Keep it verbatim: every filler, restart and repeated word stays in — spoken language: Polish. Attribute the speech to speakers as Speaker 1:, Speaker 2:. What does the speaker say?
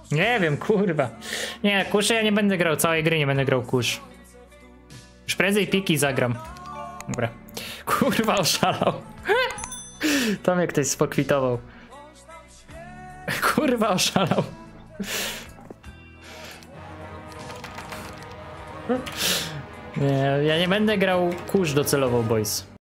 Speaker 1: Nie wiem, kurwa. Nie, kuszy ja nie będę grał, całej gry nie będę grał kusz. Już prędzej piki zagram. Dobra. Kurwa, oszalał. To mnie ktoś spokwitował. Kurwa, oszalał. Nie, ja nie będę grał kurz docelowo, boys.